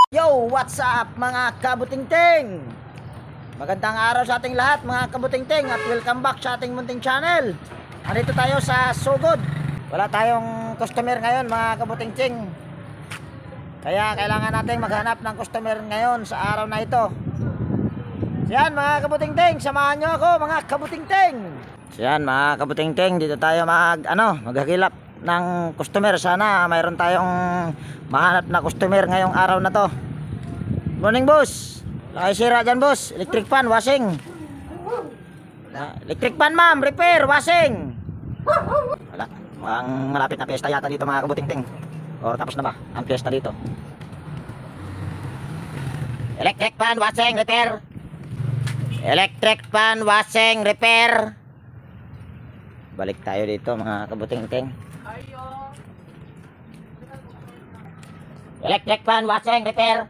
Yo, what's up mga kabutingting? Magandang araw sa ating lahat mga kabutingting at welcome back sa ating munting channel. Andito tayo sa Sugod. Wala tayong customer ngayon mga kabutingting. Kaya kailangan natin maghanap ng customer ngayon sa araw na ito. Yan mga kabutingting, samahan nyo ako mga kabutingting. Yan mga kabutingting, dito tayo maghagilap ng customer. Sana mayroon tayong mahanap na customer ngayong araw na to. Morning boss. Laki sira dyan boss. Electric fan, washing. Electric fan ma'am, repair, washing. Wala. Mukhang malapit na piyesta yata dito mga kabutingting. O tapos na ba ang piyesta dito? Electric fan, washing, repair. Electric fan, washing, repair. Balik tayo dito mga kabutingting. Electric fan, washing, repair.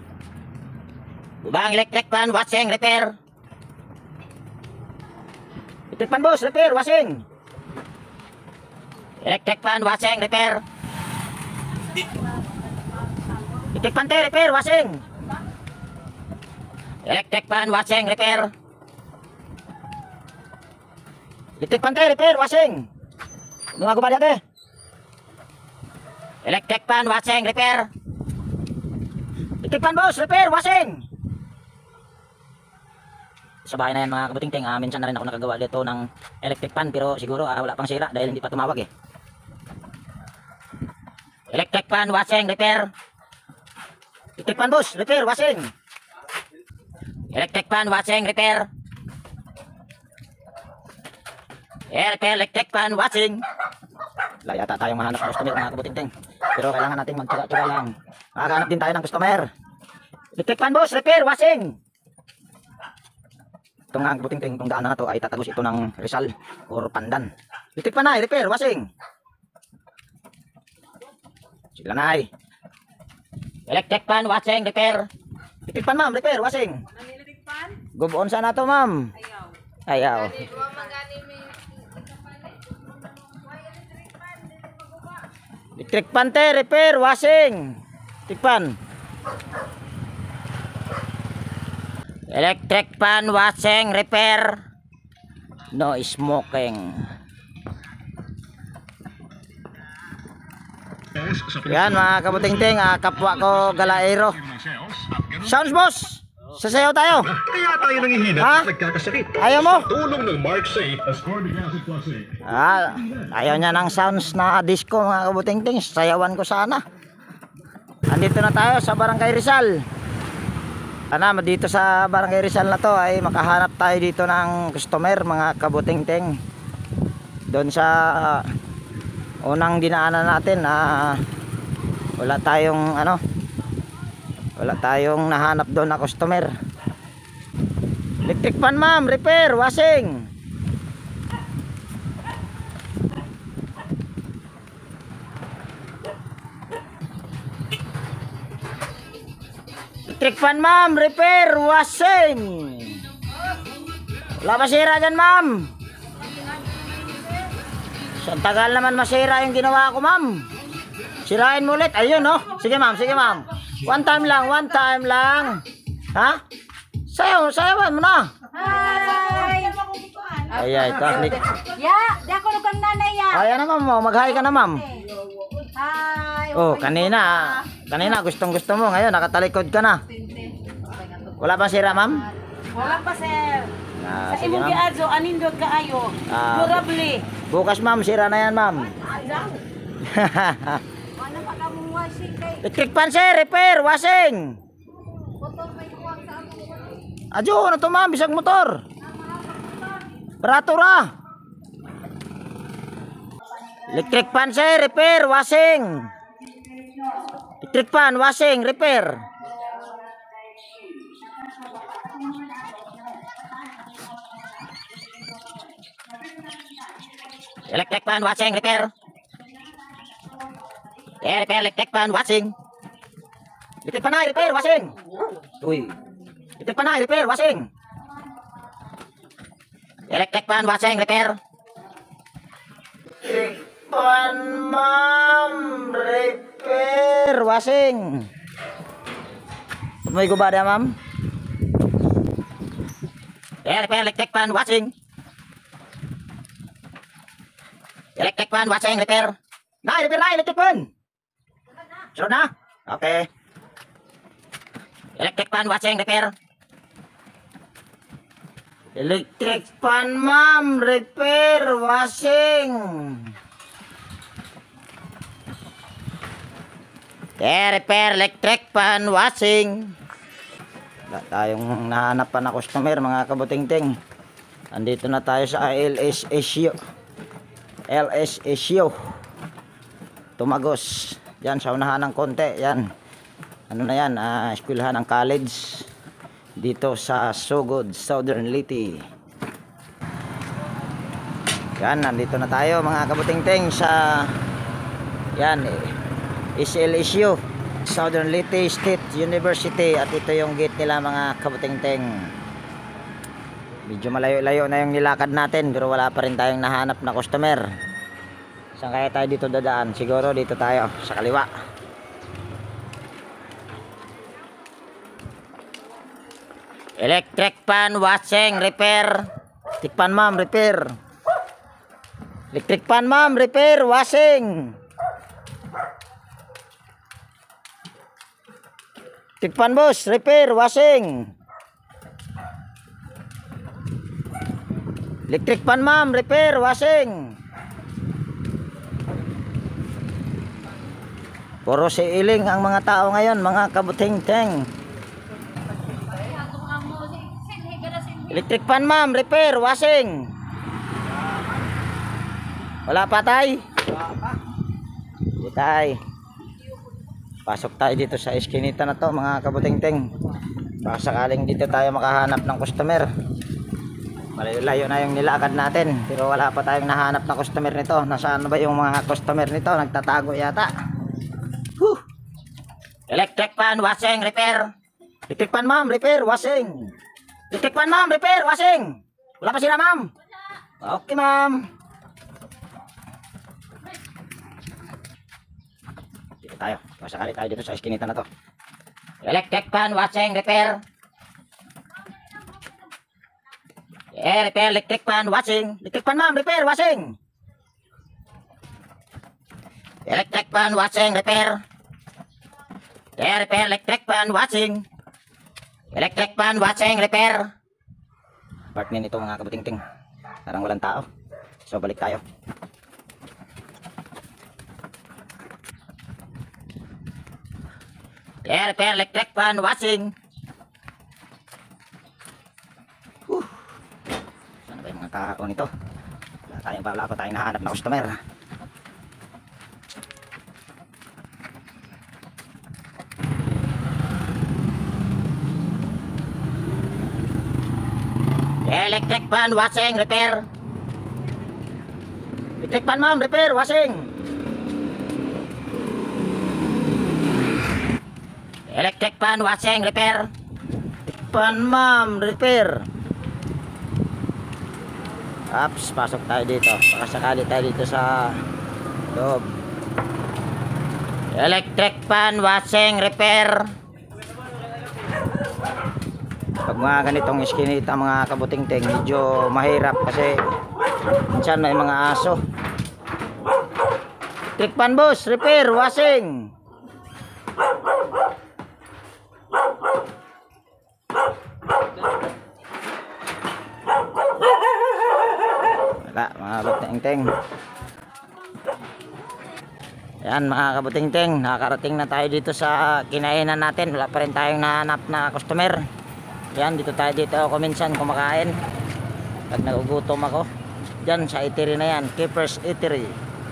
Bang electric fan, washing, repair. Electric fan boss, repair, washing. Electric fan, washing, repair. Electric fan, repair, washing. Electric fan, washing, repair. Electric fan, repair, washing. Mga gubali ate. Electric fan, washing, repair. Electric fan boss, repair, washing. Sa bahay na yan mga kabutingting, minsan na rin ako nakagawa dito ng electric fan pero siguro wala pang sira dahil hindi pa tumawag eh. Electric fan, washing, repair. Electric fan boss, repair, washing. Electric fan, washing, repair. Electric fan, washing. Wala yata tayong mahanap ng customer mga kabutingting. Pero kailangan natin magtsaga-tsaga lang. Makakahanap din tayo ng customer. Electric fan boss, repair, washing. Itong mga kabutingting, itong daan na to ay tatagos ito ng Rizal or Pandan. Electric fan na, repair, washing. Sila na ay. Electric fan, washing, repair. Electric fan ma'am, repair, washing. Electric fan? Gubon sana to ma'am. Ayaw. Electric fan te, repair, washing. Electric fan. Electric fan, washing, repair. No smoking. Yan mga kabutingting, kapwa ko galaero. Sounds boss, sasayaw tayo. Kaya tayo nanghihina at nagkakasakit. Ayaw mo? Tulong ng Mark Safe. Ayaw niya ng sounds na disco mga kabutingting. Sayawan ko sana. Andito na tayo sa Barangay Rizal. Sana dito sa Barangay Rizal na to ay makahanap tayo dito ng customer mga kabutingting. Doon sa unang dinaanan natin wala tayong nahanap doon na customer. Electric fan ma'am, repair, washing. Electric fan ma'am, repair, washing. Wala masira dyan ma'am. Sa tagal naman masira yung ginawa ko ma'am. Sirain mo ulit. Ayun no. Sige ma'am, sige ma'am. One time lang. Ha? Sayawan mo na. Hi! Ay, ito. Ya, di ako nukang nanay ya. Ayan na ma'am, mag-hi ka na ma'am. Hi! Oh, kanina gustong gusto mo. Ngayon, nakatalikod ka na. Wala pa sira ma'am? Wala pa sir. Sa Sige imong ma'am. giadso, anindot kaayo. Durable. Bukas ma'am, sira na yan ma'am. Ano pa ka mong washing kay? Electric fan sir, repair, washing. Motor may kuwag sa among. Adyo, ano to ma'am, bisag motor. Barato ra. Electric fan sir, repair, washing. Electric fan, washing, repair. Electric fan, washing, repair. Repair, electric fan, washing. Electric fan na, repair, washing. Uy. Electric fan na, repair, washing. Electric fan, washing, repair. Pan ma'am, repair, washing. May guba na, ma'am? Repair, electric fan, washing. Electric fan, washing, repair. Repair na, electric fan. Sunod na? Okay. Electric fan, washing, repair. Electric fan, ma'am, repair, washing. Repair, electric fan, washing. Wala tayong nahanap pa na customer, mga kabutingting. Andito na tayo sa LSSU. Tumagos. Yan, sa unahan ng konti. Yan. Ano na yan? Eskwelahan ng college. Dito sa Sogod, Southern Leyte. Yan, nandito na tayo mga kabutingting sa yan, SLSU, Southern Leyte State University. At ito yung gate nila mga kabutingting. Medyo malayo-layo na yung nilakad natin, pero wala pa rin tayong nahanap na customer. Saan kaya tayo dito dadaan? Siguro dito tayo sa kaliwa. Electric fan, washing, repair. Electric fan, ma'am, repair. Electric fan, ma'am, repair, washing. Electric fan, boss, repair, washing. Electric fan, ma'am, repair, washing. Puro si iling ang mga tao ngayon, mga kabuting-ting. Electric fan, ma'am, repair, washing. Wala pa, tay? Hindi, tay. Pasok tayo dito sa eskinita na to, mga kabuting-ting. Baka sakaling dito tayo makahanap ng customer. Malayo-layo na yung nilakad natin, pero wala pa tayong nahanap na customer nito. Nasaan ba yung mga customer nito? Nagtatago yata. Whew. Electric fan, washing, repair. Electric fan, ma'am, repair, washing. Electric fan, ma'am, repair, washing. Wala pa sila, ma'am? Okay, ma'am. Dito tayo. Masakali tayo dito sa eskinita na to. Electric fan, washing, repair. Repair, electric fan, washing. Electric fan, ma'am, repair, washing. Electric fan, washing, repair. Repair, electric fan, washing. Electric fan, washing, repair. Apartment ito mga kabuting-ting. Parang walang tao. So balik tayo. Repair, electric fan, washing. Saan ba yung mga tao nito? Wala pa tayong nahanap na customer. Electric fan, washing, repair. Electric fan, ma'am, repair, washing. Electric fan, washing, repair. Electric fan, ma'am, repair. Ups, pasok tayo dito. Baka sakali tayo dito sa loob. Electric fan, washing, repair. Pag mga ganitong iskinita mga kabuting-ting, medyo mahirap kasi minsan may mga aso. Electric fan, boss, repair, washing. Wala, mga kabuting-ting. Yan mga kabuting-ting, nakakarating na tayo dito sa kinainan natin. Wala pa rin tayong nahanap na customer. Yan, dito ako minsan kumakain pag nagugutom ako. Diyan sa eatery na yan, Keeper's Eatery.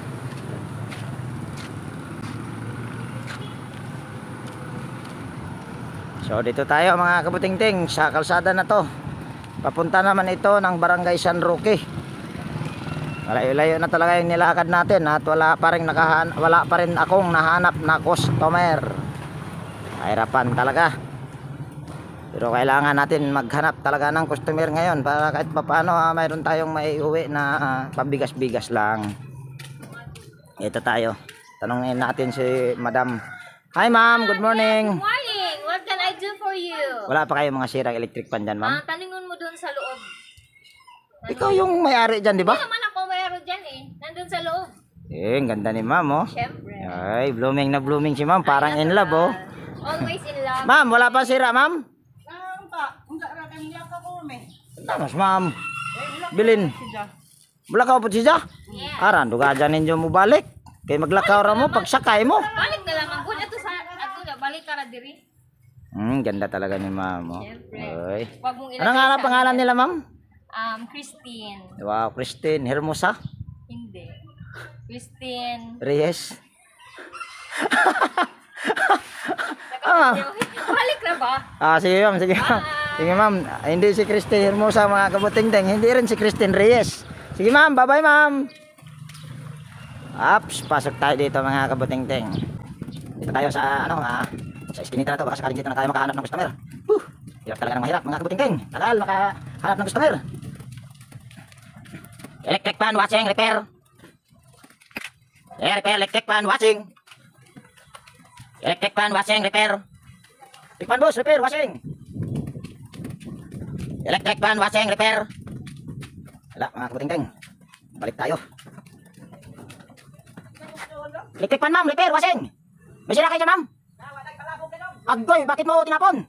So dito tayo mga kabuting-ting sa kalsada na to. Papunta naman ito ng Barangay San Roque. Malayo-layo na talaga yung nilakad natin at wala pa rin akong nahanap na customer. Kahirapan talaga. Pero kailangan natin maghanap talaga ng customer ngayon para kahit paano mayroon tayong maiuwi na pambigas-bigas lang. Ito tayo. Tanungin natin si Madam. Hi ma'am, good morning. Good morning. What can I do for Wala pa kayo mga sirang electric pan dyan, ma'am? Taningon mo doon sa loob. Ikaw yung may-ari dyan, di ba? Hindi naman ako mayroon dyan eh. Nandun sa loob. Ang ganda ni ma'am, oh. Siyempre. Ay, blooming na blooming si ma'am. Parang in love, oh. Always in love. Ma'am, wala pa sira, ma'am? Mas, ma'am. Bilin. Bulakaw po siya? Yeah. Aran, duga dyan ninyo mo balik. Kaya maglakaw ra mo, pagsakay mo. Balik na lang ang ato sa ato na balik ka ra diri. Ganda talaga ni ma'am, oh. Siyempre. Ay. Wag mong ilagay Anong nga sa- pangalan nila, ma'am? Christine. Wow, Christine Hermosa Hindi. Christine. Reyes. Balik na ba? Sige ma'am, sige ma'am. Sige ma'am, hindi si Christine Hermosa mga kabuting-ting, hindi rin si Christine Reyes. Sige ma'am, bye-bye ma'am. Ups, pasok tayo dito mga kabuting-ting. Dito tayo sa sa iskinita na to, baka sakaling dito na tayo makahanap ng customer. Hirap talaga ng mahirap mga kabuting-ting. Tagal makahanap ng customer. Electric fan washing repair. Repair electric fan washing. Electric fan washing repair. Electric fan boss repair washing. Electric fan washing repair. Wala mga kabuting-ting. Balik tayo. Electric fan ma'am repair washing. May sira kayo dyan ma'am? Agoy, bakit mo tinapon?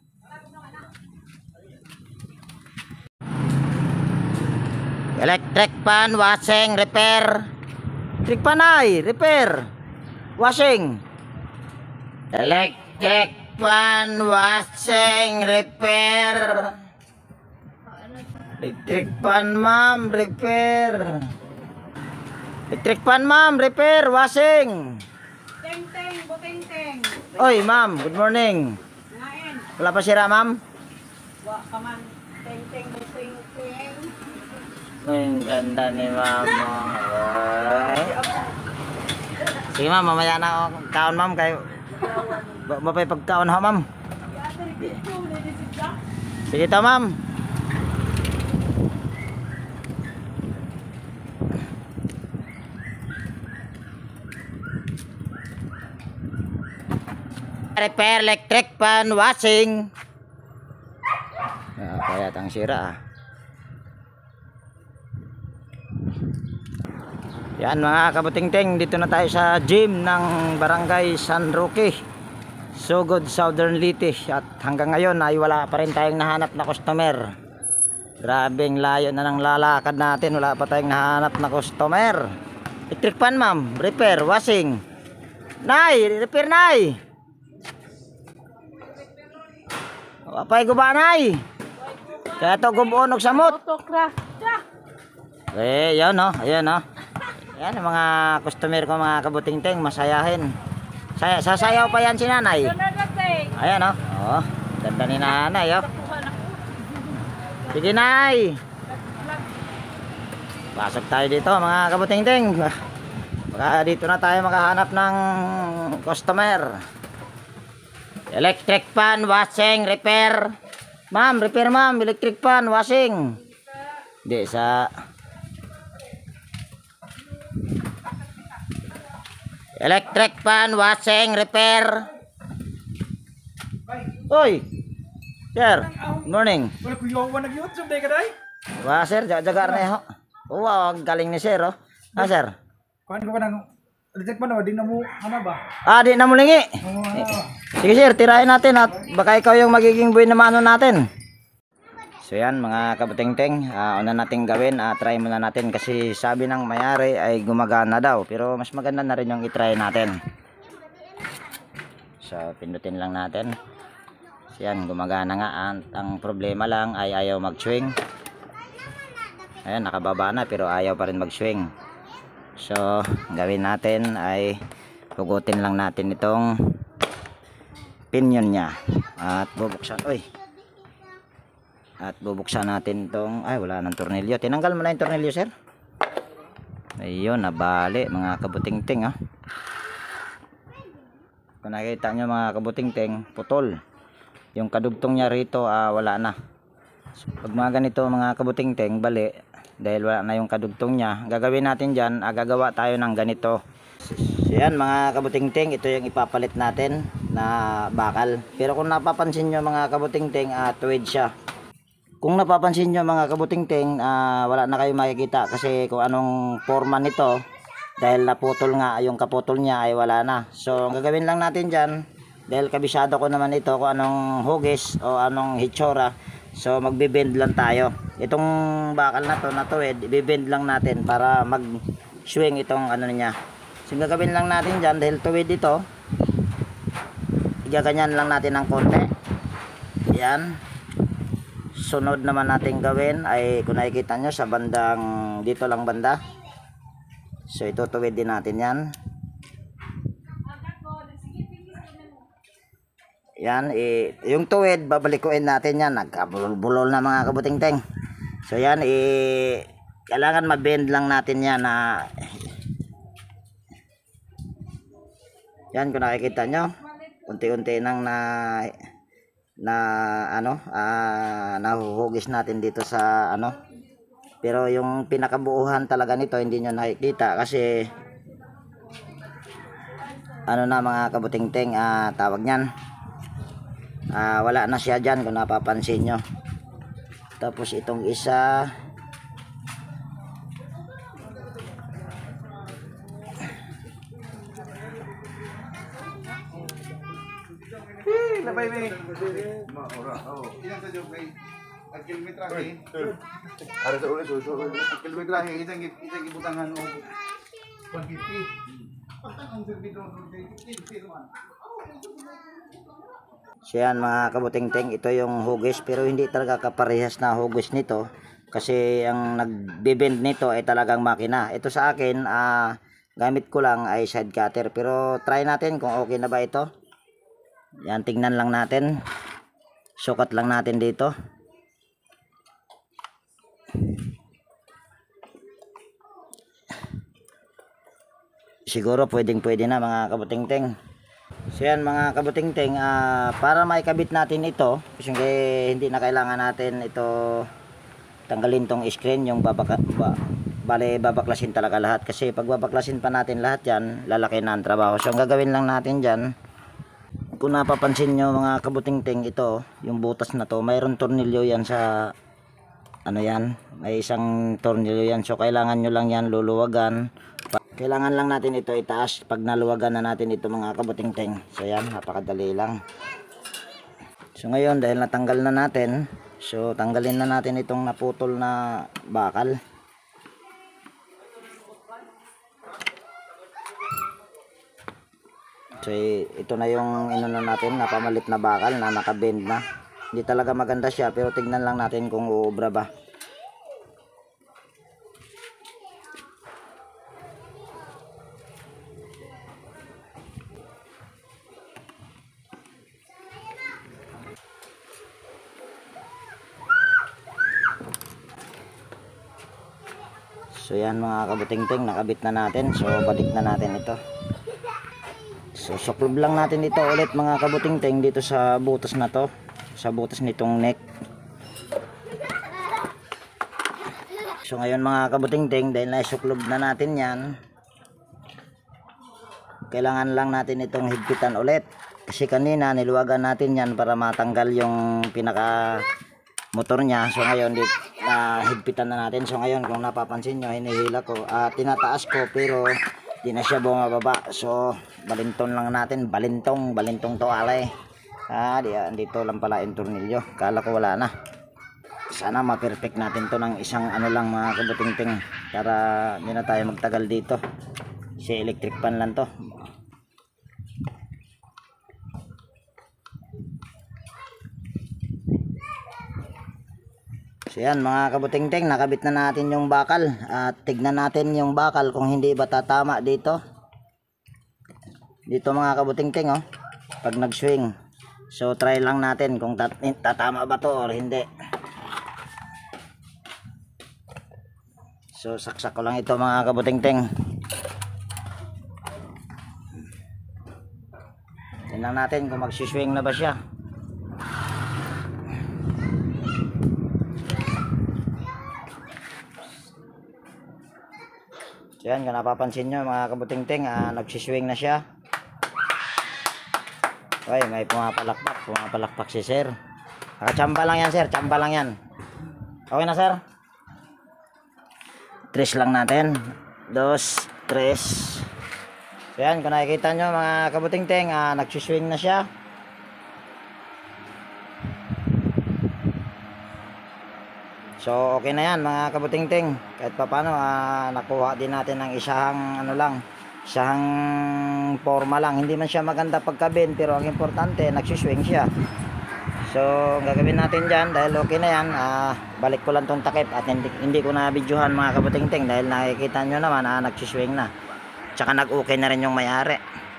Electric pan washing repair. Electric pan ay repair washing. Electric pan washing repair. Electric pan ma'am repair. Electric pan ma'am repair washing. Teng buteng. Oy ma'am, good morning. Nain. Wala pa sira ma'am? Wa ka man. Teng buteng. Ang ganda ni mama. Ay. Sige ma'am, mamaya na ako kaon ma'am kayo. Mapay pagkaon ha ma'am. Sige to ma'am. Repair electric pan washing. Kaya tang sira. Yan mga kabuting-ting, dito na tayo sa gym ng Barangay San Roque, Sugod, Southern Leyte. At hanggang ngayon ay wala pa rin tayong nahanap na customer. Grabing layo na ng lalakad natin, wala pa tayong nahanap na customer. Electric pan ma'am, repair, washing. Nay, repair nay. Apay guba nay. Kaya to gubunog samot. Yan no, ayan no. Yan ang mga customer ko mga kabuting-ting, masayahin. Sasayaw pa yan si nanay. Ayan o. Oh, ganda ni nanay oh. Sige nay. Pasok tayo dito mga kabuting-ting. Baka dito na tayo makahanap ng customer. Electric pan washing repair. Ma'am, repair ma'am, electric pan washing. Hindi sa electric pan washing repair. Oy. Sir, good morning. Wala ko yung nag-YouTube day ka day? Wah, sir, jaga na ho. Wow, galing ni sir oh. Sir. Kuan ko nang detect man di na mo ano ba? Di na mulingi. Sige sir, tirahin natin at baka ikaw yung magiging buhay na mano natin. So yan mga kabuting-ting, una nating gawin, try muna natin kasi sabi ng mayari ay gumagana daw. Pero mas maganda na rin yung itry natin. So pindutin lang natin. So yan, gumagana nga. Ang problema lang ay ayaw mag-swing. Ayan, nakababa na pero ayaw pa rin mag-swing. So gawin natin ay pugutin lang natin itong pinion niya. At bubuksan. At bubuksan natin itong, wala nang tornilyo. Tinanggal mo na yung tornilyo sir. Ayun, nabali mga kabuting-ting oh. Kung nakita nyo mga kabuting-ting, putol. Yung kadugtong niya rito, wala na. So, pag mga ganito mga kabuting-ting, bali. Dahil wala na yung kadugtong niya. Gagawin natin dyan, gagawa tayo ng ganito. So, yan mga kabuting-ting, ito yung ipapalit natin na bakal. Pero kung napapansin nyo mga kabutingting, tuwid siya. Kung napapansin nyo mga kabutingting, wala na kayo makikita kasi kung anong forma nito, dahil naputol nga yung kaputol niya ay wala na. So ang gagawin lang natin dyan, dahil kabisado ko naman ito kung anong hugis o anong hitsura, so magbe-bend lang tayo. Itong bakal na to na tuwid, i-bend lang natin para mag swing itong ano niya. So ang gagawin lang natin dyan, dahil tuwid ito, igaganyan lang natin ng konti. Yan. Sunod naman natin gawin ay kung nakikita nyo sa bandang dito lang banda, so itutuwid din natin yan. Yan, yung tuwid babalikuin natin yan, nagkabulol-bulol na mga kabutingting. So yan, kailangan mabend lang natin yan na yan. Kung nakikita nyo, unti-unti nang nahuhugis natin dito sa ano. Pero yung pinakabuuhan talaga nito hindi nyo nakikita kasi ano na mga kabutingting, tawag nyan, wala na siya dyan kung napapansin nyo. Tapos itong isa, Labay may. Maura. Oh. Ilang sa joke may. At kilometrahe. Ara sa ulit so. At kilometrahe isang gibutangan o 150. Patang ang servidor ng 15 man. so yan mga kabutingting, ito yung hugis pero hindi talaga kaparehas na hugis nito kasi ang nagbibend nito ay talagang makina. Ito sa akin, gamit ko lang ay side cutter, pero try natin kung okay na ba ito. Yan, tingnan lang natin, sukat lang natin dito. Siguro pwede na mga kabutingting. So yan mga kabutingting, para maikabit natin ito kasi hindi na kailangan natin ito tanggalin tong screen, yung babaklasin talaga lahat kasi pag babaklasin pa natin lahat yan, lalaki na ang trabaho. So ang gagawin lang natin dyan, kung napapansin nyo mga kabutingting, ito yung butas na to, mayroon tornilyo yan sa ano yan, may isang tornilyo yan. So kailangan nyo lang yan luluwagan. Kailangan lang natin ito itaas pag naluwagan na natin ito mga kabutingting. So yan, napakadali lang. So ngayon dahil natanggal na natin, so tanggalin na natin itong naputol na bakal. So ito na yung inano natin, napamalit na bakal na nakabend na. Hindi talaga maganda siya pero tignan lang natin kung uubra ba. So yan mga kabutingting, nakabit na natin. So balik na natin ito. So suklob lang natin ito ulit mga kabutingting dito sa butas na to, sa butas nitong neck. So ngayon mga kabutingting, dahil naisuklob na natin yan, kailangan lang natin itong higpitan ulit. Kasi kanina niluwagan natin yan para matanggal yung pinaka motor niya. So ngayon higpitan na natin. So ngayon kung napapansin nyo, hinihila ko, tinataas ko pero di na siya bumababa. So balinton lang natin, balintong to alay. Dito lang pala yung tornilyo, kala ko wala na. Sana ma-perfect natin to ng isang ano lang mga kabutingting para hindi na tayo magtagal dito. Si electric pan lang to. So yan mga kabutingting, nakabit na natin yung bakal at tignan natin yung bakal kung hindi ba tatama dito. Dito mga kabutingting, oh, pag nag-swing. So try lang natin kung tatama ba to or hindi. So saksak ko lang ito mga kabutingting. Tingnan natin kung mag-swing na ba siya. So yan, kung napapansin nyo mga kabutingting, nagsiswing na siya. Okay, may pumapalakpak si sir. Nakachamba lang yan sir, chamba lang yan. Okay na sir? 3 lang natin. 2, 3. So yan, kung nakikita nyo mga kabuting-ting, nagsiswing na siya. So okay na yan mga kabuting-ting. Kahit pa paano, nakuha din natin ng isang isang forma lang. Hindi man siya maganda pagkabin, pero ang importante nagsiswing siya. So ang gagawin natin dyan, dahil okay na yan, balik ko lang tong takip at hindi ko na videohan mga kabuting-ting dahil nakikita nyo naman nagsiswing na. Tsaka nag-okay na rin yung may-ari.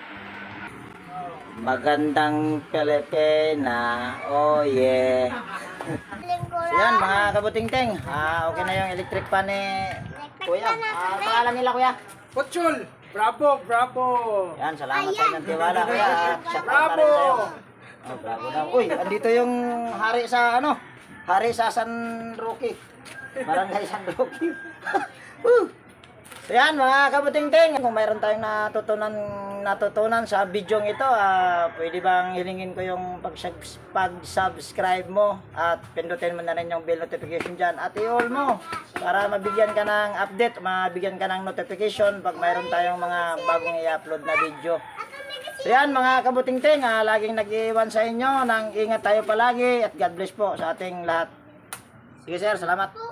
Magandang Pilipina, oh yeah. So yan mga kabuting-ting, okay na yung electric fan ni Kuya. Pangalan nila Kuya? Pochol! Bravo! Bravo! Yan, salamat sa inyong tiwala Kuya. Bravo! Oh, bravo daw. Uy, andito yung hari sa Hari sa San Roque. Barangay San Roque. So yan mga kabuting-ting, kung mayroon tayong natutunan sa video ito, pwede bang hilingin ko yung pag-subscribe mo at pindutin mo na rin yung bell notification dyan at i-all mo para mabigyan ka ng update, mabigyan ka ng notification pag mayroon tayong mga bagong i-upload na video. So yan mga kabuting-ting, laging nag-iwan sa inyo ng ingat tayo palagi at God bless po sa ating lahat. Sige sir, salamat.